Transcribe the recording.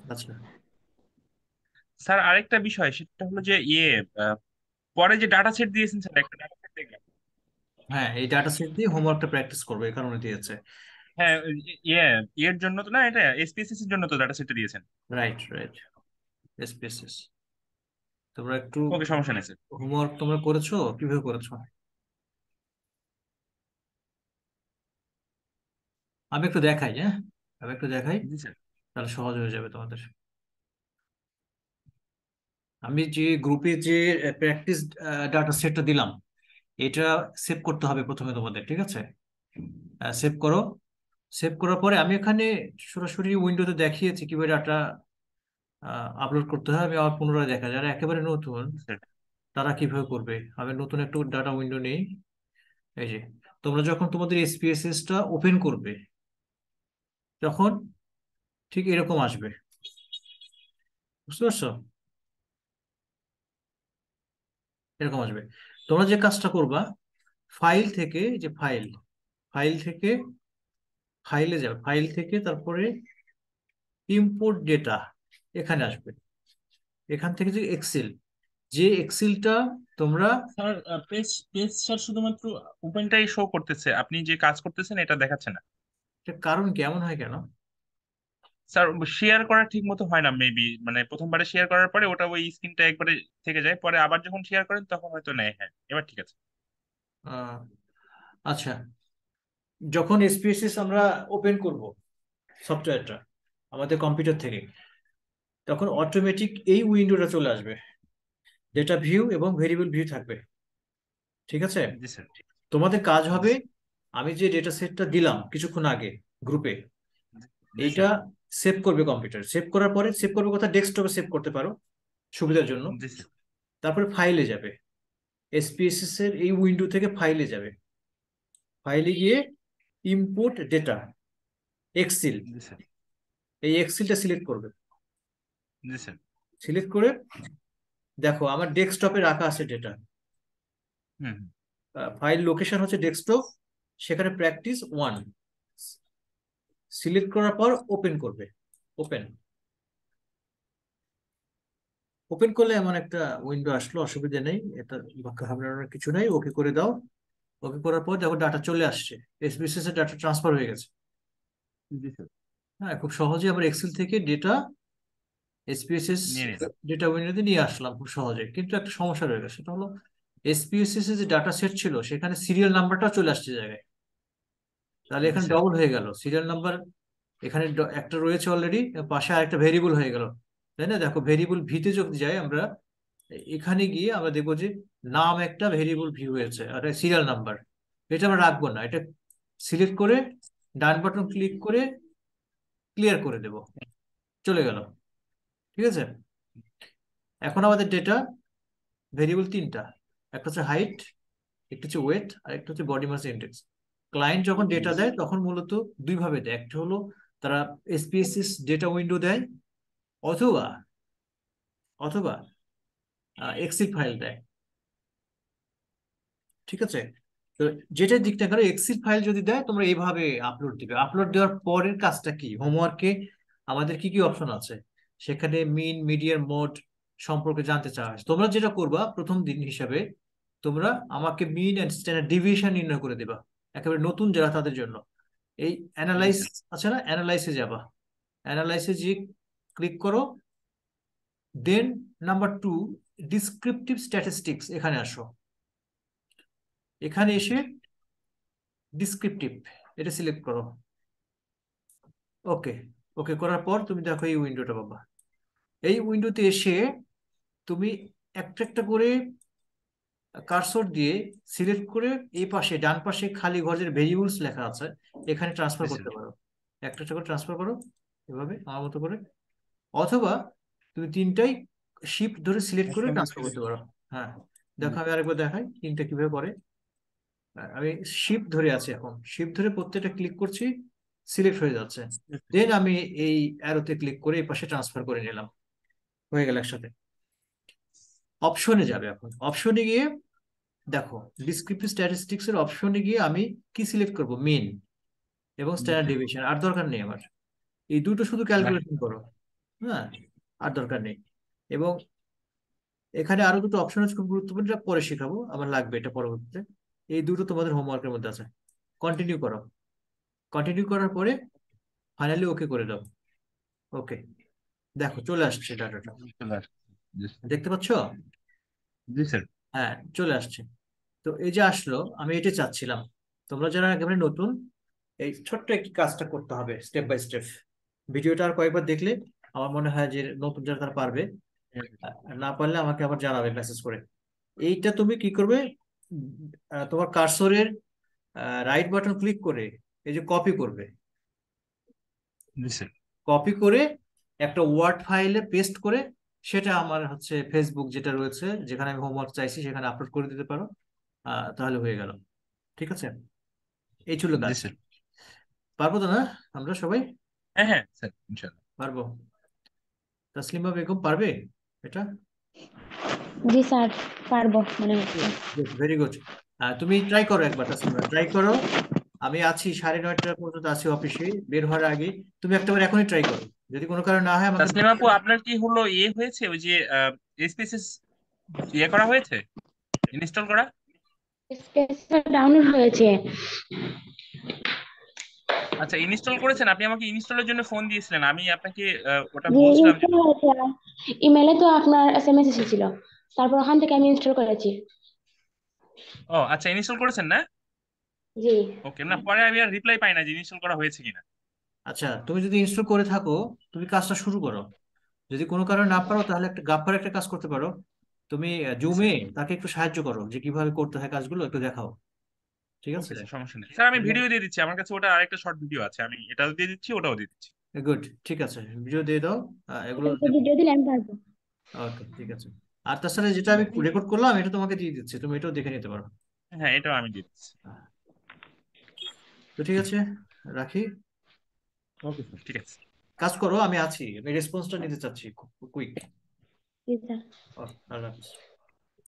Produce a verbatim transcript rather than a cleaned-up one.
আচ্ছা, স্যার আরেকটা বিষয় সেটা হলো যে ইয়ে আহ, পরে যে ডাটা সেট দিয়েছেন স্যার, একটা ডাটা সেট দেখলাম। হ্যাঁ, এই ডাটা সেট দিয়ে হোমওয়ার্কটা প্র্যাকটিস করবে, এই কারণে দিয়েছে। হ্যাঁ, ইয়ে এর জন্য তো না, এটা এসপিএসএস এর জন্য তো ডাটা সেটটা দিয়েছেন। Right, right. এসপিএসএস। তোমরা একটু ওকে, সমস্যা নেই স্যার। হোমওয়ার্ক তোমরা করেছো? কিভাবে করেছো? আমি একটু দেখাই, হ্যাঁ, আমি একটু দেখাই, জি স্যার। তাহলে সহজ হয়ে যাবে তোমাদের। আমি যে গ্রুপে যে প্র্যাকটিস ডাটা সেটটা দিলাম, এটা সেভ করতে হবে প্রথমে তোমাদের, ঠিক আছে? সেভ করো। সেভ করার পরে আমি এখানে সরাসরি উইন্ডোতে দেখিয়েছি কিভাবে ডাটা আপলোড করতে হয়। আমি আবার পুনরায় দেখা, যারা একেবারে নতুন জি স্যার। তারা কিভাবে করবে। আমি নতুন একটু ডাটা উইন্ডো নেই। এই যে, তোমরা যখন তোমাদের এসপিএসএস টা ওপেন করবে, তখন ঠিক এরকম আসবে। বুঝতে পারছো? এরকম আসবে। তোমরা যে কাজটা করবা, ফাইল থেকে, যে ফাইল, ফাইল থেকে ফাইলে যাবে, ফাইল থেকে তারপরে ইম্পোর্ট ডেটা, এখানে আসবে। এখান থেকে যে এক্সেল, যে এক্সেলটা তোমরা, স্যার পেজ পেজ স্যার শুধুমাত্র ওপেনটাই শো করতেছে, আপনি যে কাজ করতেছেন এটা দেখাচ্ছে না। এটা কারণ কেমন হয় কেন? স্যার শেয়ার করা ঠিক মতো হয় না মেবি, মানে প্রথমবারে শেয়ার করার পরে ওটা ওই স্ক্রিনটা একবারে থেকে যায়, পরে আবার যখন শেয়ার করেন তখন হয়তো নেয়। হ্যাঁ, এবার ঠিক আছে। আহ, আচ্ছা, যখন এসপিএসএস আমরা ওপেন করব সফটওয়্যারটা আমাদের কম্পিউটার থেকে, তখন অটোমেটিক এই উইন্ডোটা চলে আসবে। ডেটা ভিউ এবং ভেরিয়েবল ভিউ থাকবে, ঠিক আছে? জি স্যার। তোমাদের কাজ জি হবে, স্যার। আমি যে ডেটা সেটটা দিলাম কিছুক্ষণ আগে গ্রুপে, জি এইটা স্যার। সেভ করবে কম্পিউটার। সেভ করার পরে, সেভ করবে কোথায়, ডেস্কটপে সেভ করতে পারো সুবিধার জন্য। জি স্যার। তারপরে ফাইলে যাবে, এসপিএসএস এর এই উইন্ডো থেকে ফাইলে যাবে। ফাইলে গিয়ে ইম্পোর্ট ডেটা, এক্সেল, জি স্যার। এই এক্সেলটা সিলেক্ট করবে। জি স্যার। সিলেক্ট করে দেখো আমার ডেস্কটপে রাখা আছে ডেটা। হুম। ফাইল লোকেশন হচ্ছে ডেস্কটপ, সেখানে প্র্যাকটিস ওয়ান সিলেক্ট করার পর ওপেন করবে। ওপেন, ওপেন করলে এমন একটা উইন্ডো আসলো, অসুবিধা নেই, এটা ঘাবড়ানোর কিছু নেই। ওকে করে দাও। ওকে করার পর দেখো ডাটা চলে আসছে, এসপিএসএস এর ডাটা ট্রান্সফার হয়ে গেছে। জি স্যার। হ্যাঁ, খুব সহজে আমরা এক্সেল থেকে ডেটা এসপিএসএস নিয়ে নিলাম। ডেটা উইন্ডোতে নিয়ে আসলাম খুব সহজে। কিন্তু একটা সমস্যা রয়ে গেছে, সেটা হলো এসপিএসএস এর যে ডাটা সেট ছিল সেখানে সিরিয়াল নাম্বারটাও চলে আসছে জায়গায়। তাহলে জি এখানে স্যার। ডবল হয়ে গেল সিরিয়াল নাম্বার। এখানে ড- একটা রয়েছে অলরেডি, পাশে আরেকটা ভেরিয়েবল হয়ে গেল, তাই না? দেখো, ভেরিয়েবল ভিতে যদি যাই আমরা, এখানে গিয়ে আমরা দেখবো যে নাম একটা ভেরিয়েবল ভি হয়েছে আর সিরিয়াল নাম্বার। এটা আমরা রাখবো না, এটা সিলেক্ট করে ডান বাটন ক্লিক করে ক্লিয়ার করে দেব, চলে গেল। ঠিক আছে? এখন আমাদের ডেটা ভেরিয়েবল তিনটা, একটা হচ্ছে হাইট, একটা হচ্ছে ওয়েট, আর একটা হচ্ছে বডি মাস ইন্ডেক্স। ক্লায়েন্ট যখন ডেটা জি দেয় স্যার। তখন মূলত দুই ভাবে দেয়, একটা হলো তারা এসপিএসএস ডেটা উইন্ডো দেয়, অথবা অথবা এক্সেল ফাইল দেয়। ঠিক আছে? তো যেটার দিকটা করো, এক্সেল ফাইল যদি দেয় তোমরা এইভাবে আপলোড দিবে। আপলোড দেওয়ার পরের কাজটা কি, হোমওয়ার্কে আমাদের কি কি অপশন আছে, সেখানে মিন মিডিয়ার মোড সম্পর্কে জানতে চাওয়া হয়। তোমরা যেটা করবা প্রথম দিন হিসাবে, তোমরা আমাকে মিন অ্যান্ড স্ট্যান্ডার্ড ডিভিয়েশন নির্ণয় করে দেবা, একেবারে নতুন যারা তাদের জন্য। এই জি অ্যানালাইস স্যার। আছে না, অ্যানালাইসে যাবা। অ্যানালাইসে যে ক্লিক করো, then number two, descriptive statistics, এখানে আসো। এখানে জি এসে স্যার। ডিসক্রিপটিভ, এটা সিলেক্ট করো। ওকে। ওকে করার পর তুমি দেখো এই উইন্ডোটা পাবা। এই উইন্ডোতে এসে তুমি একটা একটা করে কার্সর দিয়ে সিলেক্ট করে এই পাশে ডান পাশে খালি ঘর যে ভেরিয়েবলস লেখা আছে, এখানে ট্রান্সফার জি করতে স্যার। পারো। একটা একটা করে ট্রান্সফার করো, এভাবে আমার মতো করে। অথবা তুমি তিনটাই শিফট ধরে সিলেক্ট করে একসঙ্গে ট্রান্সফার করতে সিলেক্ট। পারো। হ্যাঁ, দেখো আমি আরেকবার দেখাই তিনটা কিভাবে করে। আমি শিফট ধরে আছি, এখন শিফট ধরে প্রত্যেকটা ক্লিক করছি, সিলেক্ট হয়ে যাচ্ছে। দেন আমি এই অ্যারোতে ক্লিক করে এই পাশে ট্রান্সফার করে নিলাম, হয়ে গেল একসাথে। অপশনে যাবে, এখন অপশনে গিয়ে দেখো, ডিসক্রিপটিভ স্ট্যাটিস্টিক্স এর অপশনে গিয়ে আমি কি সিলেক্ট করব, মিন এবং জি স্ট্যান্ডার্ড স্যার। ডেভিয়েশন। আর দরকার নেই আমার, এই দুটো শুধু না। ক্যালকুলেশন করো। হ্যাঁ, আর দরকার নেই। এবং এখানে আরো দুটো অপশন আছে খুব গুরুত্বপূর্ণ, এটা পরে শিখাবো, আমার লাগবে এটা পরবর্তীতে। এই দুটো তোমাদের হোমওয়ার্কের মধ্যে আছে। কন্টিনিউ করো। কন্টিনিউ করার পরে ফাইনালি ওকে করে দাও। ওকে, দেখো চলে আসছে ডাটাটা, চলে আসছে। জি দেখতে পাচ্ছ? জি স্যার। হ্যাঁ, চলে আসছে। তো এই যে আসলো, আমি এটা চাচ্ছিলাম তোমরা যারা একেবারে নতুন, এই ছোট্ট একটি কাজটা করতে হবে স্টেপ বাই স্টেপ। ভিডিওটা আর কয়েকবার দেখলে আমার মনে হয় যে নতুন যারা তারা পারবে। আর না পারলে আমাকে আবার জানাবে মেসেজ করে। এইটা তুমি কি করবে, উম, আহ, তোমার কার্সরের রাইট বাটন ক্লিক করে এই যে কপি করবে। জি স্যার। কপি করে একটা ওয়ার্ড ফাইলে পেস্ট করে সেটা আমার হচ্ছে ফেসবুক যেটা রয়েছে, যেখানে আমি হোমওয়ার্ক চাইছি সেখানে আপলোড করে দিতে পারো। আহ, তাহলে হয়ে গেল। ঠিক আছে, এই ছিল জি কাজ। স্যার। পারবো তো না আমরা সবাই? হ্যাঁ হ্যাঁ স্যার, ইনশাল্লাহ। পারবো। তাসলিমা বেগম পারবে এটা? জি স্যার, পারবো মনে হচ্ছে। Very good. তুমি ট্রাই করো একবার, তাসলিমা ট্রাই করো। আমি আছি সাড়ে নয়টা পর্যন্ত, আছি অফিসে বের হওয়ার আগে। তুমি একটাবার এখনই ট্রাই করো, যদি কোনো কারণে না হয় আমাকে। তাসলিম আপু, আপনার কি হলো ইয়ে হয়েছে ওই যে এসপিএসএস ইয়ে করা হয়েছে, ইনস্টল করা? স্পেস ডাউনলোড হয়েছে। আচ্ছা, ইনস্টল করেছেন? আপনি আমাকে ইনস্টলের জন্য ফোন দিয়েছিলেন, আমি আপনাকে আহ, ওটা যে বলছিলাম যে। ইনস্টল হয়েছে, ইমেলে তো আপনার এসএমএস এসেছিল, তারপর ওখান থেকে আমি ইনস্টল করেছি। ও আচ্ছা, ইনস্টল করেছেন না? জি। ওকে, না পরে আমি আর রিপ্লাই পাই না যে ইনস্টল করা হয়েছে কিনা। আচ্ছা, তুমি যদি ইনস্টল করে থাকো, তুমি কাজটা শুরু করো। যদি কোনো কারণে না পারো তাহলে একটা গাপ্পার একটা কাজ করতে পারো। তুমি জি জুমে স্যার। তাকে একটু সাহায্য করো, যে কিভাবে করতে হয় কাজগুলো একটু দেখাও। ঠিক আছে? ওকে স্যার, সমস্যা নেই স্যার, আমি ভিডিও দিয়ে দিচ্ছি, আমার কাছে ওটা আরেকটা শর্ট ভিডিও আছে, আমি এটাও দিয়ে দিচ্ছি, ওটাও দিয়ে দিচ্ছি। গুড, ঠিক আছে, ভিডিও দিয়ে দাও। আহ, এগুলো দেখো। ভিডিও দিলে আমি পারবো। ওকে, ঠিক আছে। আর তাছাড়া যেটা আমি রেকর্ড করলাম এটা তোমাকে দিয়ে দিচ্ছি, তুমি এটাও দেখে নিতে পারো। হ্যাঁ, এটাও আমি দিয়ে দিচ্ছি। তো ঠিক আছে, রাখি। ওকে স্যার, ঠিক আছে। কাজ করো, আমি আছি, আমি রেসপন্সটা নিতে চাচ্ছি কুইক। জি স্যার। আল্লাহ হাফিজ।